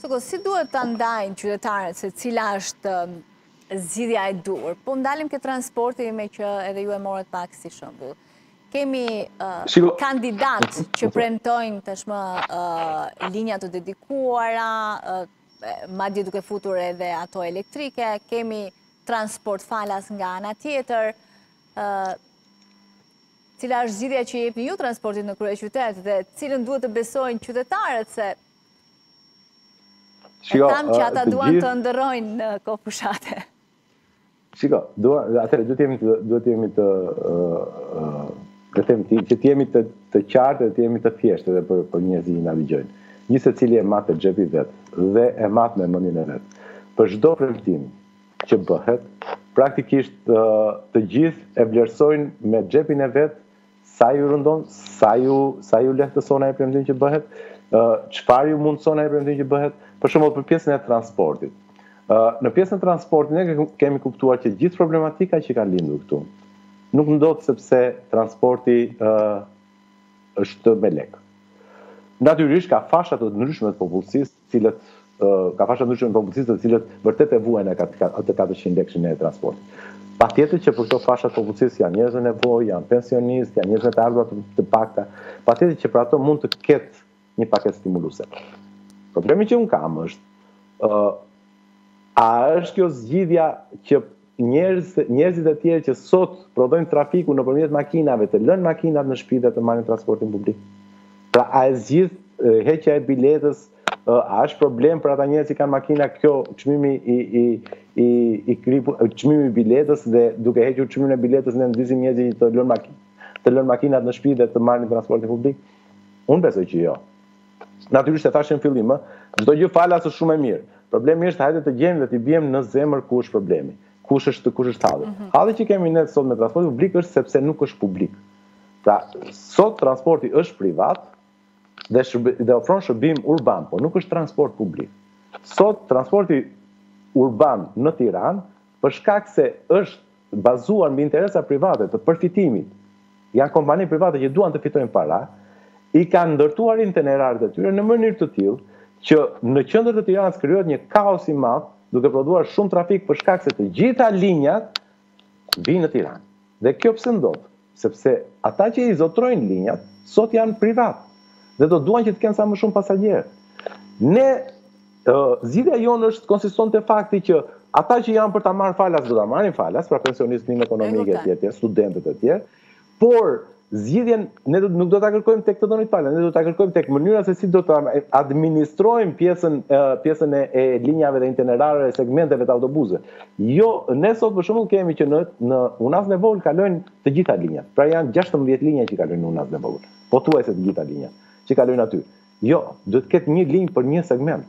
Si duhet të ndajnë qytetarët se cila është zgjidhja e dur? Po ndalim ke transporti me që edhe ju e morët pak si shembull. Kemi kandidat që premtojnë tashmë linja të dedikuara, madje duke futur edhe ato elektrike, kemi transport falas nga ana tjetër. Cila është zgjidhja që jepni ju transportit në kryeqytet dhe cilën duhet të besojnë qytetarët se tham që ata duan të ndërrojnë në kohë fushate. Shiko, atëherë duhet jemi që t'jemi të qartë dhe t'jemi të thjeshtë edhe për njerëzit që na dëgjojnë. Një secili e mat të xhepi vet dhe e mat me mendjen e vet. Për çdo premtim që bëhet, praktikisht të gjithë e vlerësojnë me xhepin e vet sa ju rëndon, sa ju lehtëson ai premtim që bëhet, çfarë ju mundson ai premtim që bëhet. Për shembull, për pjesën e transportit. Në pjesën e transportit ne kemi kuptuar që gjithë problematika që ka lindur këtu nuk ndodh sepse transporti është me lek. Natyrisht ka fasha të ndryshme të popullsisë, të cilët vërtet e vuajnë atë 400 lekëshin e transportit. Patjetër që për këto fasha të popullsisë janë njerëz në nevojë, janë pensionistë, janë njerëz me të ardhurat të pakta. Patjetër që për ato mund të ketë një paketë stimuluese. Problemi që unë kam është, a është kjo zgjidhja që njerëzit e tjerë që sot prodhojnë trafiku nëpërmjet makinave të lënë makinat në shtëpi dhe të marrin transportin publik? Pra a e zgjidh heqja e biletës, a është problem për ata njerëz që kanë makina kjo çmimi i biletës dhe duke hequr çmimin e biletës ne ndysim njerëzit të lënë makinat në shtëpi dhe të marrin transportin publik? Unë besoj që jo. Natyrisht e thashë në fillim, çdo gjë falas është shumë e mirë. Problemi është hajde të gjejmë dhe të bjem në zemër ku është problemi. Kush është halli. Halli që kemi ne sot me transportin publik është sepse nuk është publik. Pra, sot transporti është privat dhe ofron shërbim urban, por nuk është transport publik. Sot transporti urban në Tiranë, për shkak se është bazuar mbi interesa private të përfitimit, janë kompani private që duan të fitojnë para, i kanë ndërtuar itinerarët e tyre në mënyrë të tillë që në qendër të Tiranës krijohet një kaos i madh, duke prodhuar shumë trafik për shkak se të gjitha linjat vinë në Tiranë. Dhe kjo pse ndodh? Sepse ata që i zotrojnë linjat sot janë privat dhe do duan që të kenë sa më shumë pasagjerë. Ne zgjidhja jonë konsiston te fakti që ata që janë për ta marrë falas do ta marrin falas, pra pensionistë ekonomike e tjerë, studentët e tjerë, por zgjidhjen ne nuk do ta kërkojmë tek të dhënit falas, ne do ta kërkojmë tek mënyra se si do ta administrojmë pjesën e linjave dhe itinerarëve e segmenteve të autobusëve. Jo, ne sot për shembull kemi që në Unazën e vogël kalojnë të gjitha linjat. Pra janë 16 linja që kalojnë në Unazën e vogël. Pothuajse të gjitha linjat që kalojnë aty. Jo, duhet të ketë një linjë për një segment.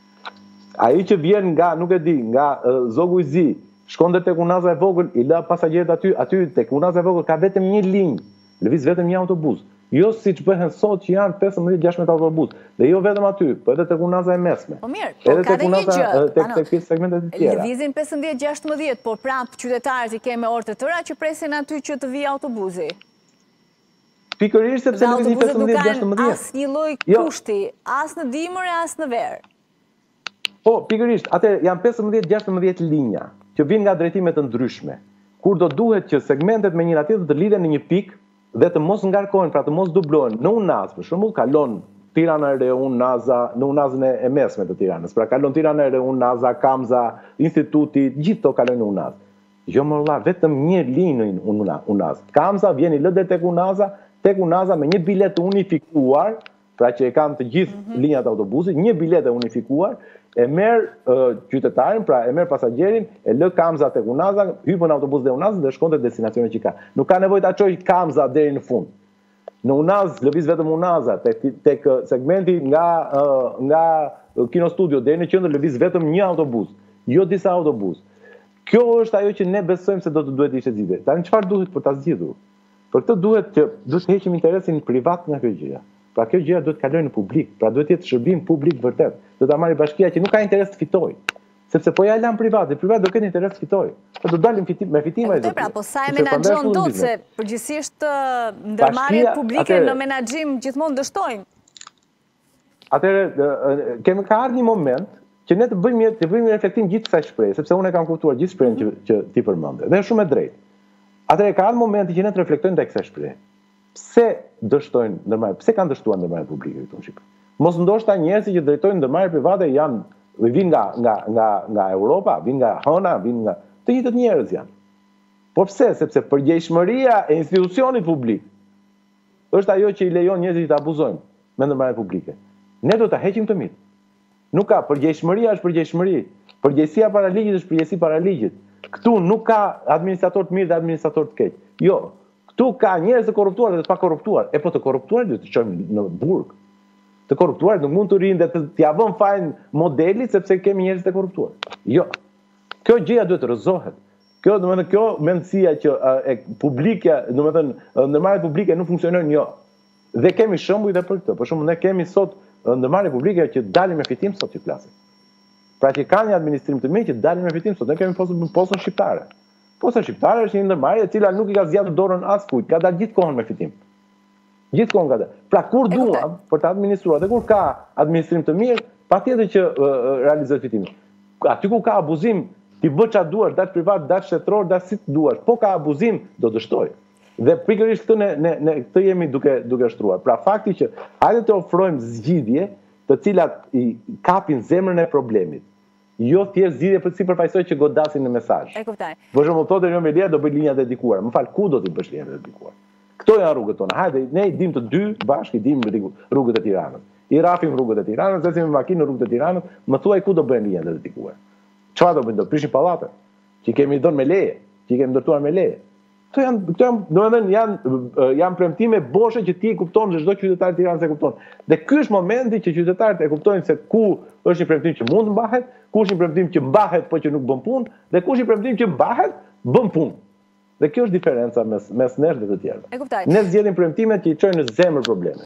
Ai që vjen nga, nuk e di, nga Zogu i Zi, shkon deri tek Unaza e vogël, i lë pasagerët aty tek Unaza e vogël ka vetëm një linjë. Lëviz vetëm një autobus. Jo siç bëhen sot që janë 15-16 autobus. Dhe jo vetëm aty, po edhe tek Unaza e mesme. Po mirë, po ka dhe një gjë. Tek segmentet e tjera. Lëvizin 15-16, por prap qytetarët i kemë orë të tëra që presin aty që të vijë autobusi. Pikërisht sepse lëvizin 15-16. Dhe autobuset nuk kanë asnjë lloj kushti, as në dimër e as në verë. Po, pikërisht, atë janë 15-16 linja që vinë nga drejtime të ndryshme. Kur do duhet që segmentet me njëra tjetër të lidhen në një pikë dhe të mos ngarkohen, pra të mos dublohen. Në Unazë, për shembull, kalon Tirana e Re, Unaza, në Unazën e mesme të Tiranës. Pra kalon Tirana e Re, Unaza, Kamza, Instituti, gjithë to kalojnë në Unazë. Jo më valla, vetëm një linjë në Unazë. Kamza vjen i lë deri tek Unaza me një biletë unifikuar, pra që e kanë të gjithë linjat e autobusit, një biletë unifikuar, e merr qytetarin, pra e merr pasagjerin, e lë Kamza tek Unaza, hyp në autobus dhe Unazë dhe shkon te destinacioni që ka. Nuk ka nevojë ta çoj Kamza deri në fund. Në Unazë lëviz vetëm Unaza, tek segmenti nga Kino Studio deri në qendër lëviz vetëm një autobus, jo disa autobus. Kjo është ajo që ne besojmë se do të duhet ishte zgjidhje. Tani çfarë duhet për ta zgjidhur? Për këtë duhet të heqim interesin privat nga kjo gjë. Pra kjo gjëja duhet kalojë në publik, pra duhet jetë shërbim publik vërtet. Do ta marrë bashkia që nuk ka interes të fitojë. Sepse po ja lan privat do ketë interes të fitojë. Po do dalim me fitima e zotit. Pra, po sa e menaxhon dot se përgjithsisht ndërmarrjet publike në menaxhim gjithmonë dështojnë. Atëherë kemi ka ardhur një moment që ne të bëjmë reflektim gjithë kësaj shprehje, sepse unë e kam kuptuar gjithë shprehjen që ti përmendë. Dhe është shumë e drejtë. Atëherë ka ardhur momenti që ne të reflektojmë ndaj kësaj shprehje. Pse dështojnë ndërmarrje? Pse kanë dështuar ndërmarrjet publike këtu në Shqipëri? Mos ndoshta njerëzit që drejtojnë ndërmarrje private vijnë nga Europa, vijnë nga Hëna, vijnë nga të njëjtët njerëz janë. Por pse? Sepse përgjegjësiria e institucionit publik është ajo që i lejon njerëzit të abuzojnë me ndërmarrjet publike. Ne do ta heqim të mit. Nuk ka përgjegjësia është përgjegjësi. Përgjegjësia para ligjit është përgjegjësi para ligjit. Këtu nuk ka administrator të mirë dhe administrator të keq. Jo, këtu ka njerëz të korruptuar dhe të pakorruptuar. Po të korruptuarit do të çojmë në burg. Të korruptuarit nuk mund të rinë dhe t'ia vënë fajin modelit sepse kemi njerëz të korruptuar. Jo. Kjo gjëja duhet të rrezohet. Kjo mendësia që publike, ndërmarrjet publike nuk funksionojnë, jo. Dhe kemi shembuj dhe për këtë. Për shembull, ne kemi sot ndërmarrje publike që dalin me fitim sot që flasin. Pra që kanë një administrim të mirë që dalin me fitim sot. Ne kemi posën shqiptare. Posa shqiptare është një ndërmarrje e cila nuk i ka zgjatur dorën askujt, ka dalë gjithkohon me fitim. Gjithkohon ka dalë. Pra kur duam për të administruar dhe kur ka administrim të mirë, patjetër që realizohet fitimi. Aty ku ka abuzim, ti bë çfarë duash, dash privat, dash shtetëror, dash si duash. Po ka abuzim, do dështoj. Dhe pikërisht këtë jemi duke shtruar. Pra fakti që hajde të ofrojmë zgjidhje të cilat i kapin zemrën e problemit. Jo thjesht zgjidhje për si përfaqësoj që godasin në mesazh. E kuptoj. Për shembull, thotë Rio Melia do bëj linja dedikuara. Më fal, ku do t'i bësh linja dedikuara? Këto janë rrugët tona. Hajde, ne i dim të dy bashkë, i dim rrugët e Tiranës. I rrafim rrugët e Tiranës, ecim me makinë në rrugët e Tiranës, më thuaj ku do bëjnë linja dedikuara. Çfarë do bëjnë? Do prishin pallate, që kemi dhënë me leje, që kemi ndërtuar me leje. Janë premtime boshe që ti e kupton se çdo qytetar i Tiranës e kupton. Dhe ky është momenti që qytetarët e kuptojnë se ku është një premtim që mund të mbahet, ku është një premtim që mbahet por që nuk bën punë, dhe ku është një premtim që mbahet, bën punë. Dhe kjo është diferenca mes nesh dhe të tjerëve. Ne zgjedhim premtimet që i çojnë në zemër problemet.